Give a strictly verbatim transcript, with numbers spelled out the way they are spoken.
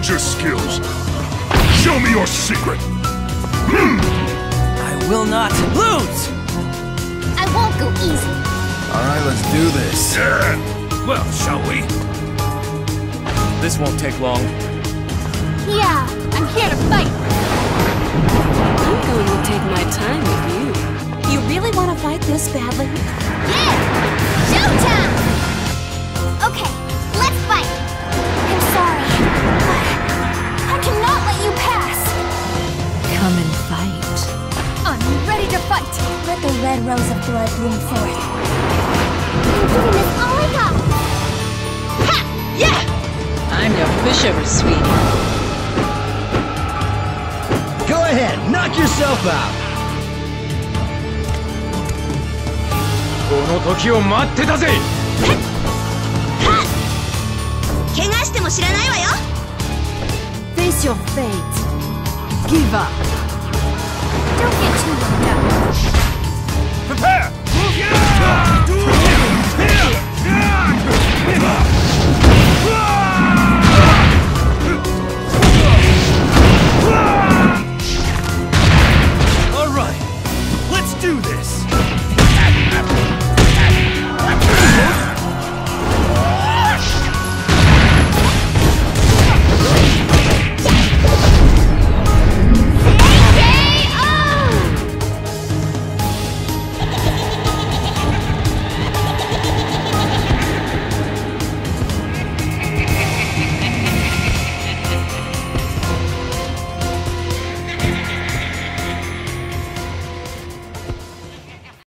ninja skills. Show me your secret. Hmm. I will not lose! I won't go easy. Alright, let's do this. Yeah. Well, shall we? This won't take long. Yeah, I'm here to fight. I'm going to take my time with you. You really want to fight this badly? Yeah! Showtime! Okay, let's fight. I'm sorry, but I cannot let you pass. Come and fight. I'm ready to fight. Let the red rose of blood bloom forth. I'm giving this all I got. Ha! Yeah! I'm your pushover, sweetie. Go ahead, knock yourself out. この時を待ってたぜ。 怪我しても知らないわよ。 Face your fate. Give up. Don't get too worked up.